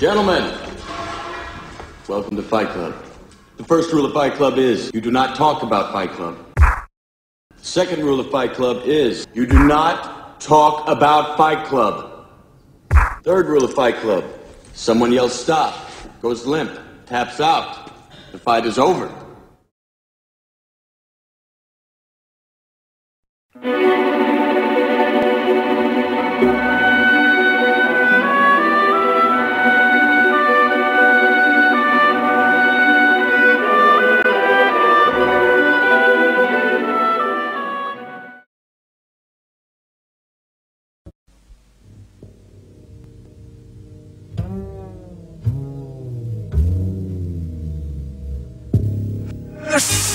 Gentlemen, welcome to Fight Club. The first rule of Fight Club is you do not talk about Fight Club. The second rule of Fight Club is you do not talk about Fight Club. Third rule of Fight Club, someone yells stop, goes limp, taps out. The fight is over. Yes!